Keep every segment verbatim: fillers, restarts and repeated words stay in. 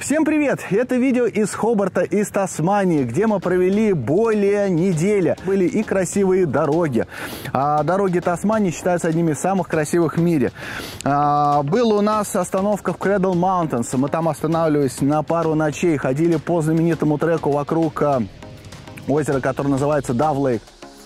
Всем привет! Это видео из Хобарта, из Тасмании, где мы провели более недели. Были и красивые дороги. А дороги Тасмании считаются одними из самых красивых в мире. А, была у нас остановка в Кредл Маунтинс. Мы там останавливались на пару ночей, ходили по знаменитому треку вокруг а, озера, которое называется Дав Лейк.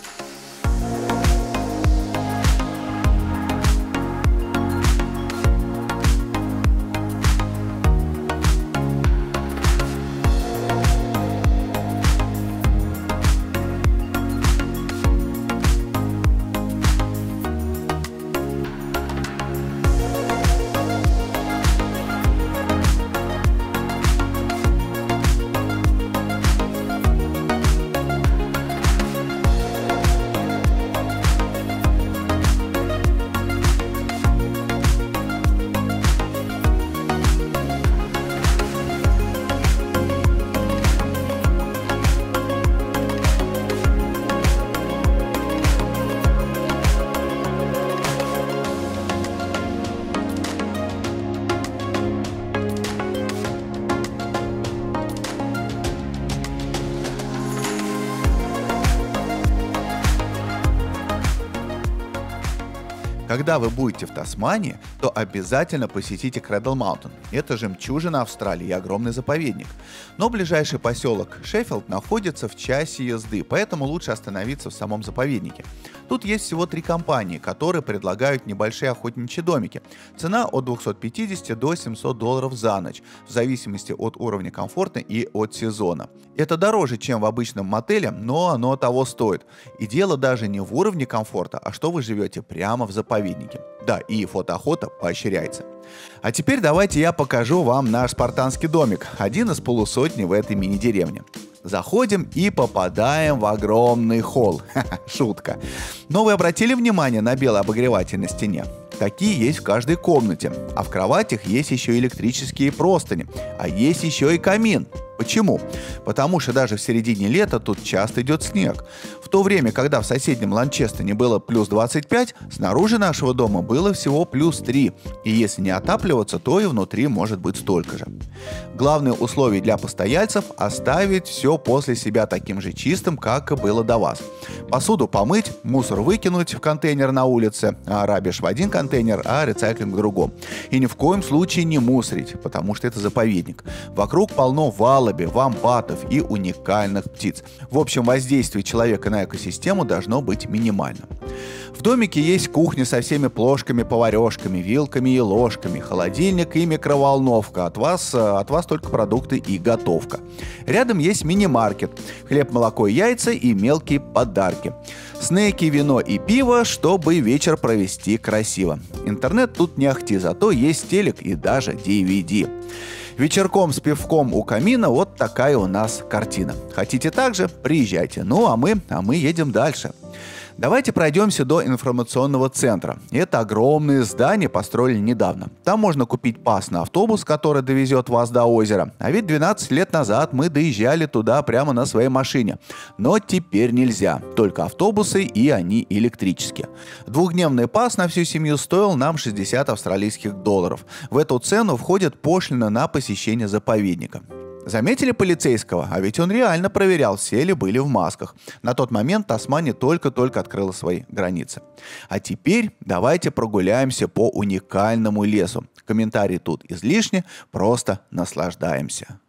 Когда вы будете в Тасмании, то обязательно посетите Кредл Маунтин. Это жемчужина Австралии и огромный заповедник. Но ближайший поселок Шеффилд находится в часе езды, поэтому лучше остановиться в самом заповеднике. Тут есть всего три компании, которые предлагают небольшие охотничьи домики. Цена от двухсот пятидесяти до семисот долларов за ночь, в зависимости от уровня комфорта и от сезона. Это дороже, чем в обычном мотеле, но оно того стоит. И дело даже не в уровне комфорта, а что вы живете прямо в заповеднике. Да, и фотоохота поощряется. А теперь давайте я покажу вам наш спартанский домик, один из полусотни в этой мини-деревне. Заходим и попадаем в огромный холл. Ха-ха, шутка. Но вы обратили внимание на белый обогреватель на стене? Такие есть в каждой комнате. А в кроватях есть еще электрические простыни. А есть еще и камин. Почему? Потому что даже в середине лета тут часто идет снег. В то время, когда в соседнем Ланчестере было плюс двадцать пять, снаружи нашего дома было всего плюс три. И если не отапливаться, то и внутри может быть столько же. Главное условие для постояльцев – оставить все после себя таким же чистым, как и было до вас. Посуду помыть, мусор выкинуть в контейнер на улице, а рабиш в один контейнер, а рециклинг в другом. И ни в коем случае не мусорить, потому что это заповедник. Вокруг полно валаби, вамбатов и уникальных птиц. В общем, воздействие человека на экосистему должно быть минимальным. В домике есть кухня со всеми плошками, поварешками, вилками и ложками, холодильник и микроволновка. От вас, от вас только продукты и готовка. Рядом есть мини-маркет. Хлеб, молоко, яйца и мелкие подарки. Снеки, вино и пиво, чтобы вечер провести красиво. Интернет тут не ахти, зато есть телек и даже ди ви ди. Вечерком с пивком у камина вот такая у нас картина. Хотите так же? Приезжайте. Ну а мы, а мы едем дальше. Давайте пройдемся до информационного центра. Это огромное здание, построили недавно. Там можно купить пас на автобус, который довезет вас до озера. А ведь двенадцать лет назад мы доезжали туда прямо на своей машине. Но теперь нельзя. Только автобусы, и они электрические. Двухдневный пас на всю семью стоил нам шестьдесят австралийских долларов. В эту цену входит пошлина на посещение заповедника. Заметили полицейского? А ведь он реально проверял, все ли были в масках. На тот момент Тасмания только-только открыла свои границы. А теперь давайте прогуляемся по уникальному лесу. Комментарии тут излишни, просто наслаждаемся.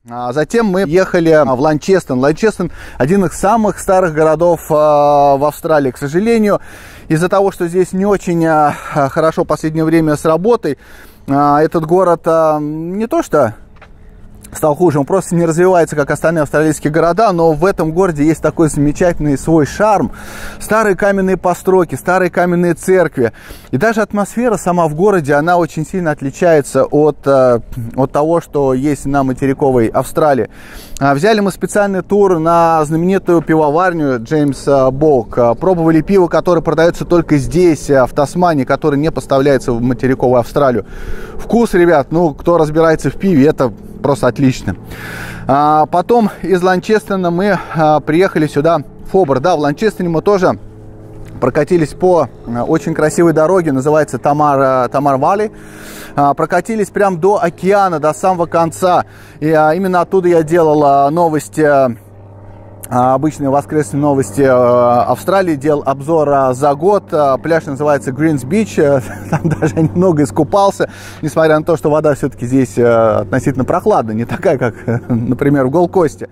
Затем мы ехали в Ланчестон. Ланчестон – один из самых старых городов в Австралии. К сожалению, из-за того, что здесь не очень хорошо в последнее время с работой, этот город не то что стал хуже, он просто не развивается, как остальные австралийские города, но в этом городе есть такой замечательный свой шарм. Старые каменные постройки, старые каменные церкви. И даже атмосфера сама в городе, она очень сильно отличается от, от того, что есть на материковой Австралии. Взяли мы специальный тур на знаменитую пивоварню Джеймс Бок. Пробовали пиво, которое продается только здесь, в Тасмании, которое не поставляется в материковую Австралию. Вкус, ребят, ну, кто разбирается в пиве, это просто отлично. А потом из Ланчестона мы а, приехали сюда, в Хобарт. Да, в Ланчестоне мы тоже прокатились по а, очень красивой дороге, называется Тамар, Тамар Валли. А, прокатились прям до океана, до самого конца. И а, именно оттуда я делал а, новости, а, обычные воскресные новости а, Австралии, делал обзор а, за год. А, пляж называется Greens Beach. А, там даже немного искупался, несмотря на то, что вода все-таки здесь а, относительно прохладная, не такая, как, например, в Голд-Косте.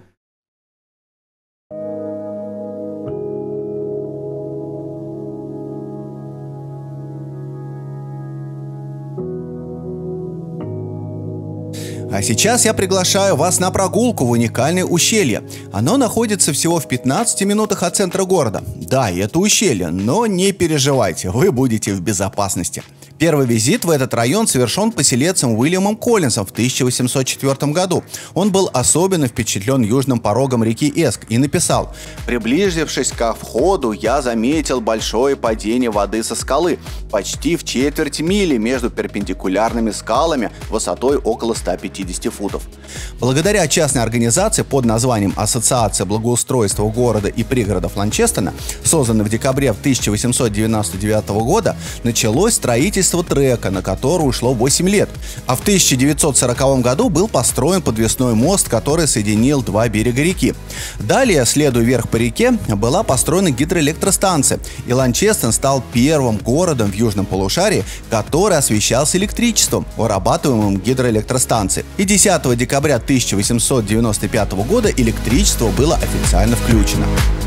А сейчас я приглашаю вас на прогулку в уникальное ущелье. Оно находится всего в пятнадцати минутах от центра города. Да, и это ущелье, но не переживайте, вы будете в безопасности. Первый визит в этот район совершен поселенцем Уильямом Коллинсом в тысяча восемьсот четвёртом году. Он был особенно впечатлен южным порогом реки Эск и написал: «Приблизившись ко входу, я заметил большое падение воды со скалы, почти в четверть мили между перпендикулярными скалами высотой около ста пятидесяти футов». Благодаря частной организации под названием «Ассоциация благоустройства города и пригородов Ланчестона», созданной в декабре тысяча восемьсот девяносто девятого года, началось строительство трека, на который ушло восемь лет. А в тысяча девятьсот сороковом году был построен подвесной мост, который соединил два берега реки. Далее, следуя вверх по реке, была построена гидроэлектростанция, и Ланчестон стал первым городом в южном полушарии, который освещался электричеством, вырабатываемым гидроэлектростанцией. И десятого декабря тысяча восемьсот девяносто пятого года электричество было официально включено.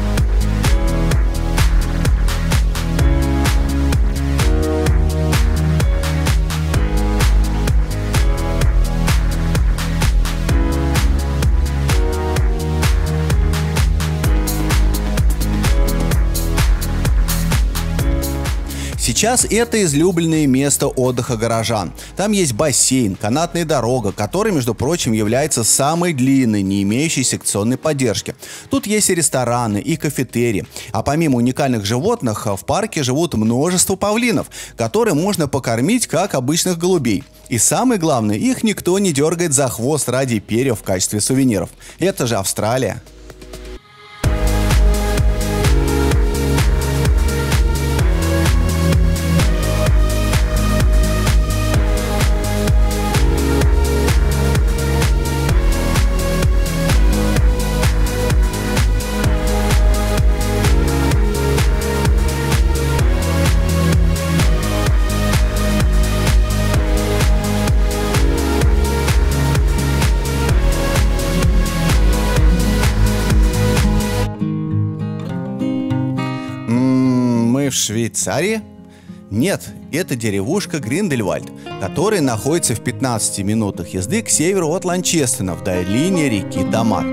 Сейчас это излюбленное место отдыха горожан. Там есть бассейн, канатная дорога, которая, между прочим, является самой длинной, не имеющей секционной поддержки. Тут есть и рестораны, и кафетерии. А помимо уникальных животных, в парке живут множество павлинов, которые можно покормить, как обычных голубей. И самое главное, их никто не дергает за хвост ради перьев в качестве сувениров. Это же Австралия. В Швейцарии? Нет, это деревушка Гриндельвальд, которая находится в пятнадцати минутах езды к северу от Ланчестона в долине реки Тамар.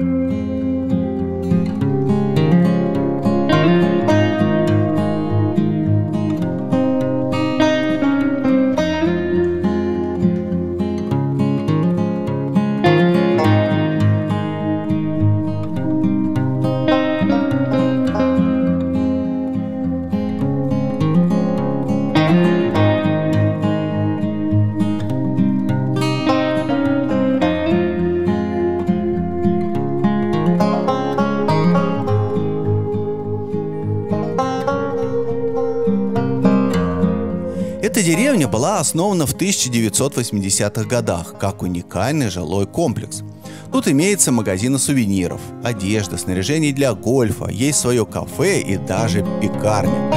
Эта деревня была основана в тысяча девятьсот восьмидесятых годах как уникальный жилой комплекс. Тут имеется магазин сувениров, одежда, снаряжение для гольфа, есть свое кафе и даже пекарня.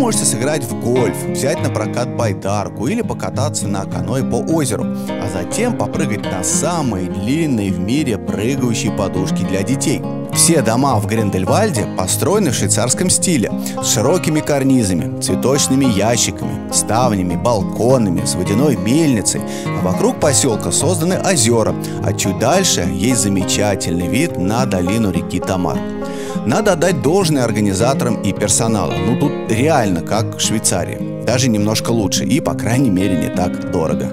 можете сыграть в гольф, взять на прокат байдарку или покататься на каноэ по озеру, а затем попрыгать на самой длинной в мире прыгающей подушке для детей. Все дома в Гриндельвальде построены в швейцарском стиле, с широкими карнизами, цветочными ящиками, ставнями, балконами, с водяной мельницей. А вокруг поселка созданы озера, а чуть дальше есть замечательный вид на долину реки Тамар. Надо отдать должное организаторам и персоналу. Ну тут реально как в Швейцарии, даже немножко лучше и, по крайней мере, не так дорого.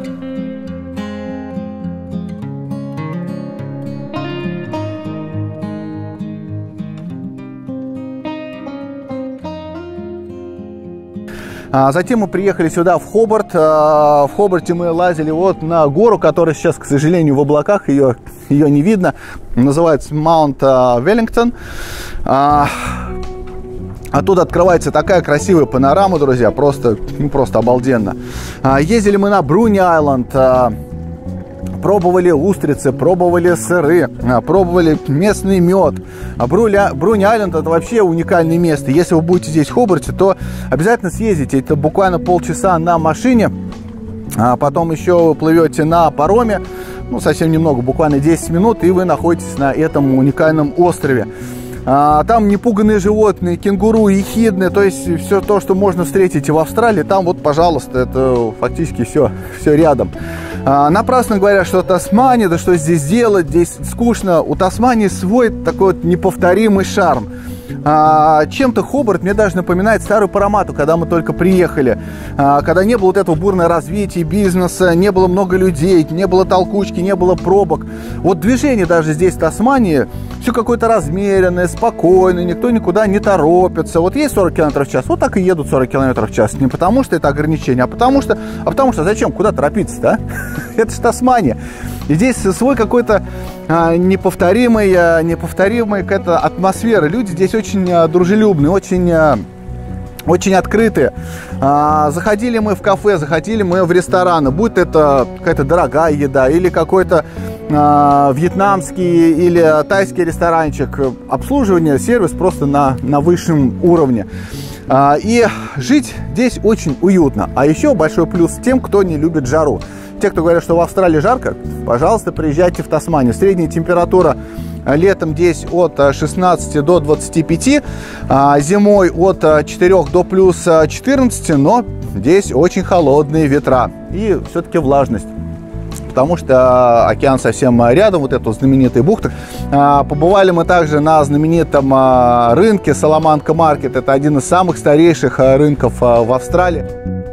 А затем мы приехали сюда, в Хобарт. В Хобарте мы лазили вот на гору, которая сейчас, к сожалению, в облаках, ее, ее не видно. Называется Маунт Веллингтон. Оттуда открывается такая красивая панорама, друзья, просто, ну, просто обалденно. Ездили мы на Бруни-Айленд. Пробовали устрицы, пробовали сыры, пробовали местный мед. Бруни-Айленд — это вообще уникальное место. Если вы будете здесь в Хобарте, то обязательно съездите. Это буквально полчаса на машине, а потом еще вы плывете на пароме, ну совсем немного, буквально десять минут, и вы находитесь на этом уникальном острове. А, там непуганные животные, кенгуру, ехидны, то есть все то, что можно встретить в Австралии, там вот, пожалуйста, это фактически все, все рядом. А, напрасно говорят, что Тасмания, да что здесь делать, здесь скучно. У Тасмании свой такой вот неповторимый шарм. А, чем-то Хобарт мне даже напоминает старую Парамату, когда мы только приехали, а, когда не было вот этого бурного развития бизнеса, не было много людей, не было толкучки, не было пробок. Вот движение даже здесь в Тасмании все какое-то размеренное, спокойное, никто никуда не торопится. Вот есть сорок километров в час, вот так и едут сорок километров в час. Не потому что это ограничение, а потому что, а потому что зачем, куда торопиться-то, а? Это же Тасмания. И здесь свой какой-то а, неповторимый, а, неповторимый какая-то атмосфера. Люди здесь очень а, дружелюбные, очень, а, очень открытые. А, заходили мы в кафе, заходили мы в рестораны, будь это какая-то дорогая еда или какой-то а, вьетнамский или тайский ресторанчик. Обслуживание, сервис просто на, на высшем уровне. А, и жить здесь очень уютно. А еще большой плюс тем, кто не любит жару. Те, кто говорят, что в Австралии жарко, пожалуйста, приезжайте в Тасманию. Средняя температура летом здесь от шестнадцати до двадцати пяти, зимой от четырёх до плюс четырнадцати, но здесь очень холодные ветра и все-таки влажность. Потому что океан совсем рядом, вот эта знаменитая бухта. Побывали мы также на знаменитом рынке Саламанка Маркет. Это один из самых старейших рынков в Австралии.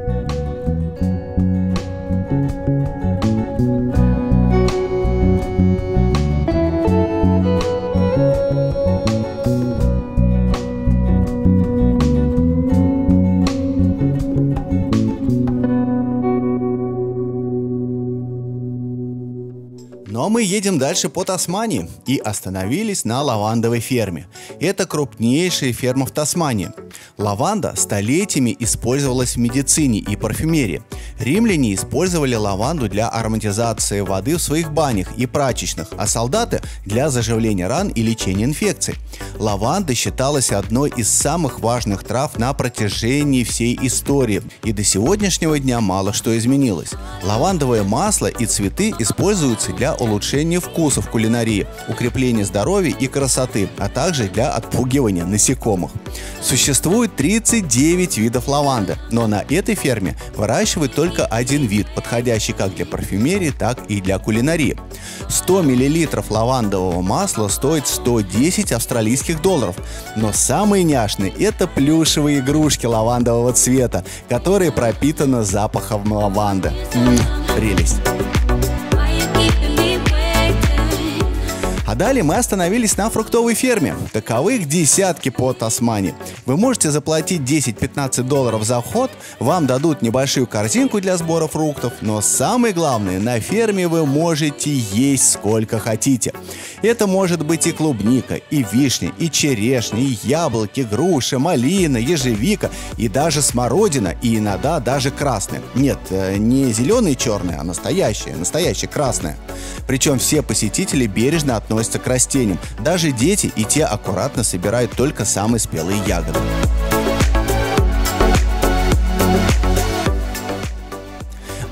Но мы едем дальше по Тасмании и остановились на лавандовой ферме. Это крупнейшая ферма в Тасмании. Лаванда столетиями использовалась в медицине и парфюмерии. Римляне использовали лаванду для ароматизации воды в своих банях и прачечных, а солдаты – для заживления ран и лечения инфекций. Лаванда считалась одной из самых важных трав на протяжении всей истории, и до сегодняшнего дня мало что изменилось. Лавандовое масло и цветы используются для улучшения вкуса в кулинарии, укрепления здоровья и красоты, а также для отпугивания насекомых. Существует тридцать девять видов лаванды, но на этой ферме выращивают только один вид, подходящий как для парфюмерии, так и для кулинарии. сто миллилитров лавандового масла стоит сто десять австралийских долларов, но самые няшные – это плюшевые игрушки лавандового цвета, которые пропитаны запахом лаванды. М-м, прелесть! А далее мы остановились на фруктовой ферме. Таковых десятки по Тасмании. Вы можете заплатить десять-пятнадцать долларов за вход, вам дадут небольшую корзинку для сбора фруктов, но самое главное, на ферме вы можете есть сколько хотите. Это может быть и клубника, и вишня, и черешня, и яблоки, груша, малина, ежевика, и даже смородина, и иногда даже красная. Нет, не зеленые и черные, а настоящие, настоящие красные. Причем все посетители бережно относятся к растениям. Даже дети, и те аккуратно собирают только самые спелые ягоды.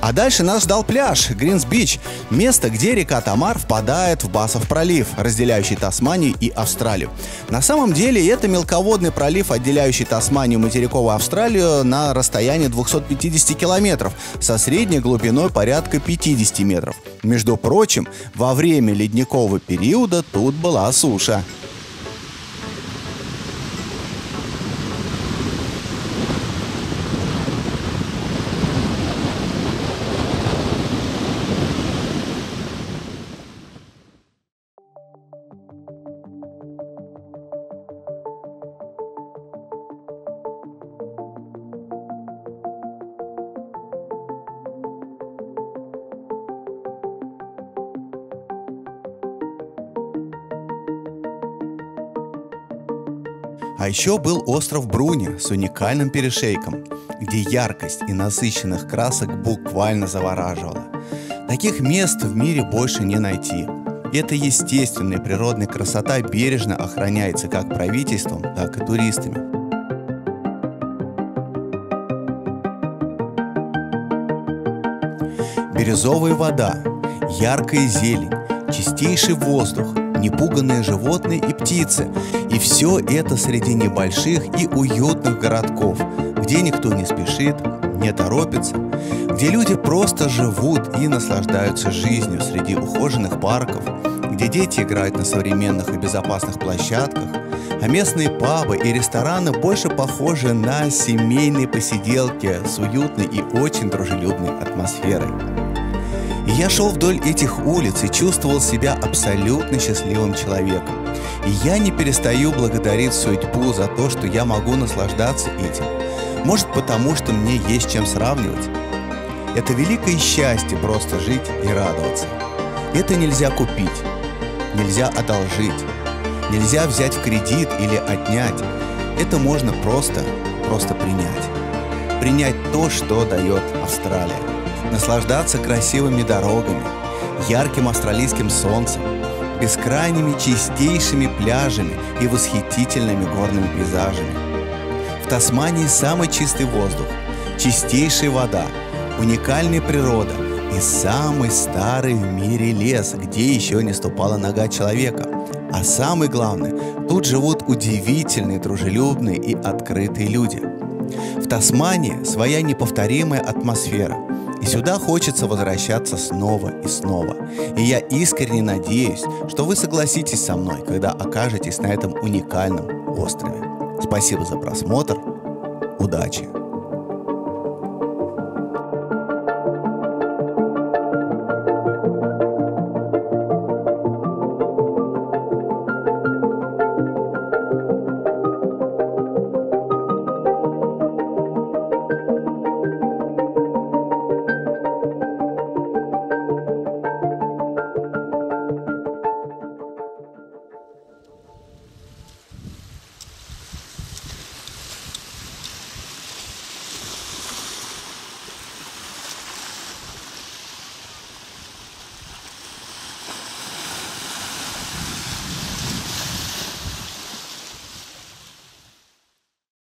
А дальше нас ждал пляж Гринс-Бич, место, где река Тамар впадает в Басов пролив, разделяющий Тасманию и Австралию. На самом деле это мелководный пролив, отделяющий Тасманию и материковую Австралию на расстоянии двухсот пятидесяти километров со средней глубиной порядка пятидесяти метров. Между прочим, во время ледникового периода тут была суша. А еще был остров Бруни с уникальным перешейком, где яркость и насыщенных красок буквально завораживала. Таких мест в мире больше не найти. Эта естественная природная красота бережно охраняется как правительством, так и туристами. Бирюзовая вода, яркая зелень, чистейший воздух, непуганные животные и птицы. И все это среди небольших и уютных городков, где никто не спешит, не торопится, где люди просто живут и наслаждаются жизнью среди ухоженных парков, где дети играют на современных и безопасных площадках, а местные пабы и рестораны больше похожи на семейные посиделки с уютной и очень дружелюбной атмосферой. И я шел вдоль этих улиц и чувствовал себя абсолютно счастливым человеком. И я не перестаю благодарить судьбу за то, что я могу наслаждаться этим. Может, потому что мне есть чем сравнивать. Это великое счастье просто жить и радоваться. Это нельзя купить, нельзя одолжить, нельзя взять в кредит или отнять. Это можно просто, просто принять. Принять то, что дает Австралия. Наслаждаться красивыми дорогами, ярким австралийским солнцем, бескрайними чистейшими пляжами и восхитительными горными пейзажами. В Тасмании самый чистый воздух, чистейшая вода, уникальная природа и самый старый в мире лес, где еще не ступала нога человека. А самое главное, тут живут удивительные, дружелюбные и открытые люди. В Тасмании своя неповторимая атмосфера. И сюда хочется возвращаться снова и снова. И я искренне надеюсь, что вы согласитесь со мной, когда окажетесь на этом уникальном острове. Спасибо за просмотр. Удачи!